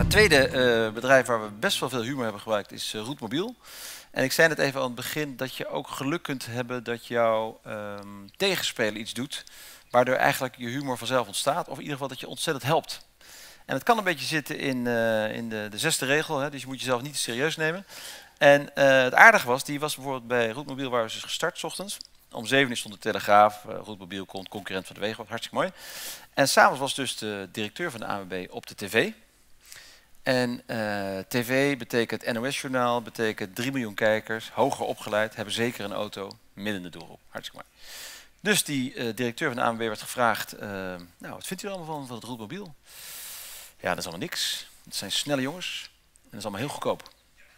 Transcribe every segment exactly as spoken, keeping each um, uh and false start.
Het tweede uh, bedrijf waar we best wel veel humor hebben gebruikt is uh, Roetmobiel. En ik zei net even aan het begin dat je ook geluk kunt hebben dat jouw um, tegenspeler iets doet, waardoor eigenlijk je humor vanzelf ontstaat, of in ieder geval dat je ontzettend helpt. En het kan een beetje zitten in, uh, in de, de zesde regel, hè, dus je moet jezelf niet te serieus nemen. En uh, het aardige was, die was bijvoorbeeld bij Roetmobiel, waar we dus gestart 's ochtends. Om zeven uur stond de Telegraaf, uh, Roetmobiel, concurrent van de Wegen, hartstikke mooi. En s'avonds was dus de directeur van de A N W B op de tv. En uh, tv betekent N O S-journaal, betekent drie miljoen kijkers, hoger opgeleid, hebben zeker een auto, midden in de doelgroep. Hartstikke mooi. Dus die uh, directeur van de A N W B werd gevraagd, uh, nou, wat vindt u allemaal van, van het Roetmobiel? Ja, dat is allemaal niks. Het zijn snelle jongens en dat is allemaal heel goedkoop.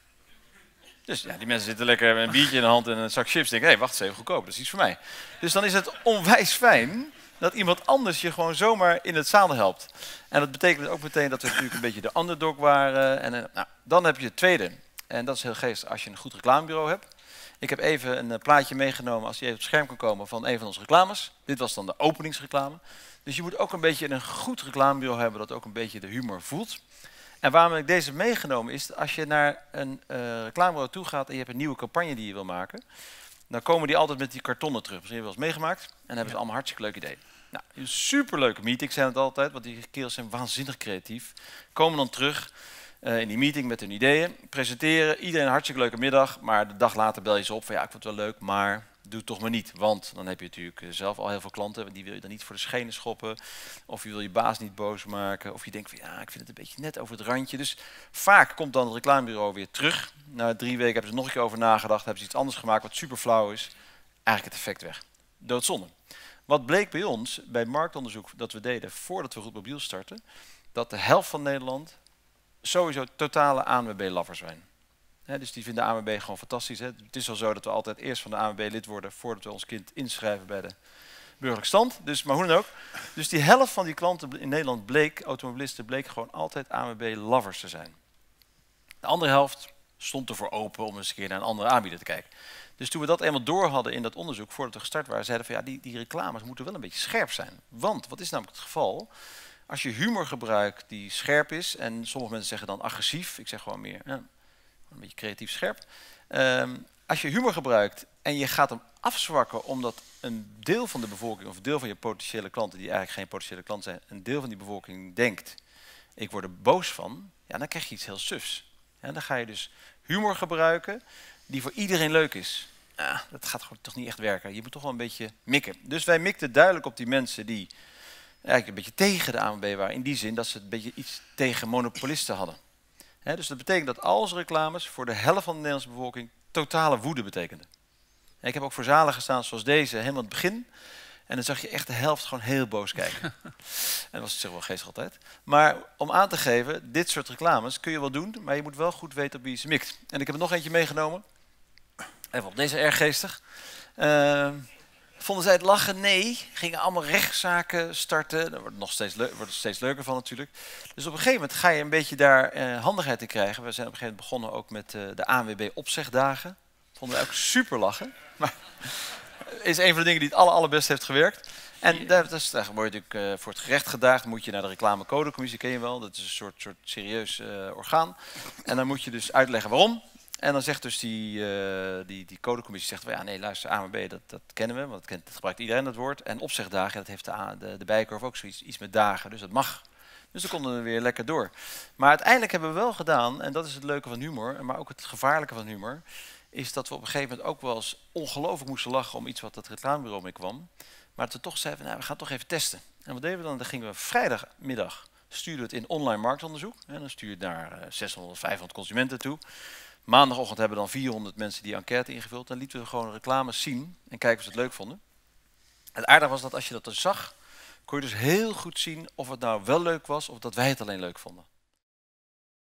Dus ja, die mensen zitten lekker met een biertje in de hand en een zak chips en denken, hé, hey, wacht eens even, goedkoop, dat is iets voor mij. Dus dan is het onwijs fijn dat iemand anders je gewoon zomaar in het zadel helpt. En dat betekent ook meteen dat we natuurlijk een beetje de underdog waren. En, nou, dan heb je het tweede, en dat is heel geestig als je een goed reclamebureau hebt. Ik heb even een uh, plaatje meegenomen, als die even op het scherm kan komen, van een van onze reclames. Dit was dan de openingsreclame. Dus je moet ook een beetje een goed reclamebureau hebben dat ook een beetje de humor voelt. En waarom ik deze meegenomen is, als je naar een uh, reclamebureau toe gaat en je hebt een nieuwe campagne die je wil maken, dan komen die altijd met die kartonnen terug. Misschien heb je wel eens meegemaakt en hebben ze allemaal hartstikke leuk idee. Nou, een superleuke meeting zijn het altijd, want die kerels zijn waanzinnig creatief. Komen dan terug uh, in die meeting met hun ideeën, presenteren, iedereen een hartstikke leuke middag, maar de dag later bel je ze op van ja, ik vond het wel leuk, maar doe het toch maar niet. Want dan heb je natuurlijk zelf al heel veel klanten, die wil je dan niet voor de schenen schoppen, of je wil je baas niet boos maken, of je denkt van ja, ik vind het een beetje net over het randje. Dus vaak komt dan het reclamebureau weer terug. Na drie weken hebben ze er nog een keer over nagedacht, hebben ze iets anders gemaakt wat super flauw is. Eigenlijk het effect weg. Doodzonde. Wat bleek bij ons, bij het marktonderzoek dat we deden voordat we Roetmobiel starten, dat de helft van Nederland sowieso totale A N W B-lovers zijn. He, dus die vinden de A N W B gewoon fantastisch. Hè. Het is al zo dat we altijd eerst van de A N W B lid worden voordat we ons kind inschrijven bij de burgerlijke stand. Dus, maar hoe dan ook. Dus die helft van die klanten in Nederland bleek, automobilisten, bleek gewoon altijd A N W B-lovers te zijn. De andere helft stond ervoor open om eens een keer naar een andere aanbieder te kijken. Dus toen we dat eenmaal door hadden in dat onderzoek, voordat we gestart waren, zeiden we van ja, die, die reclames moeten wel een beetje scherp zijn. Want, wat is namelijk het geval? Als je humor gebruikt die scherp is, en sommige mensen zeggen dan agressief, ik zeg gewoon meer, ja, een beetje creatief scherp. Um, als je humor gebruikt en je gaat hem afzwakken omdat een deel van de bevolking, of een deel van je potentiële klanten, die eigenlijk geen potentiële klant zijn, een deel van die bevolking denkt, ik word er boos van, ja, dan krijg je iets heel sufs. Ja, dan ga je dus humor gebruiken die voor iedereen leuk is. Ja, dat gaat gewoon toch niet echt werken. Je moet toch wel een beetje mikken. Dus wij mikten duidelijk op die mensen die eigenlijk een beetje tegen de A N W B waren. In die zin dat ze een beetje iets tegen monopolisten hadden. He, dus dat betekent dat al onze reclames voor de helft van de Nederlandse bevolking totale woede betekenden. En ik heb ook voor zalen gestaan zoals deze, helemaal aan het begin. En dan zag je echt de helft gewoon heel boos kijken. En dat was zich wel geestig altijd. Maar om aan te geven, dit soort reclames kun je wel doen, maar je moet wel goed weten op wie je ze mikt. En ik heb er nog eentje meegenomen. Even op, deze erg geestig. Uh, vonden zij het lachen? Nee. Gingen allemaal rechtszaken starten. Daar wordt nog steeds, wordt het steeds leuker van natuurlijk. Dus op een gegeven moment ga je een beetje daar uh, handigheid in krijgen. We zijn op een gegeven moment begonnen ook met uh, de A N W B opzegdagen. Vonden we ook super lachen. Maar is een van de dingen die het aller, allerbeste heeft gewerkt. En daar, dat is, daar word je natuurlijk uh, voor het gerecht gedaagd. Moet je naar de reclamecodecommissie, ken je wel. Dat is een soort, soort serieus uh, orgaan. En dan moet je dus uitleggen waarom. En dan zegt dus die, uh, die, die codecommissie, zegt, well, ja, nee, luister, A N W B, dat, dat kennen we, want dat, kent, dat gebruikt iedereen dat woord. En opzegdagen, dat heeft de, de, de Bijenkorf ook zoiets iets met dagen, dus dat mag. Dus dan konden we weer lekker door. Maar uiteindelijk hebben we wel gedaan, en dat is het leuke van humor, maar ook het gevaarlijke van humor, is dat we op een gegeven moment ook wel eens ongelooflijk moesten lachen om iets wat dat reclamebureau mee kwam. Maar dat we toch zeiden, nou, we gaan het toch even testen. En wat deden we dan? Dan gingen we vrijdagmiddag, stuurden we het in online marktonderzoek. En dan stuur je het naar uh, zeshonderd, vijfhonderd consumenten toe. Maandagochtend hebben dan vierhonderd mensen die enquête ingevuld. Dan lieten we gewoon reclames zien en kijken of ze het leuk vonden. Het aardige was dat als je dat dus zag, kon je dus heel goed zien of het nou wel leuk was of dat wij het alleen leuk vonden.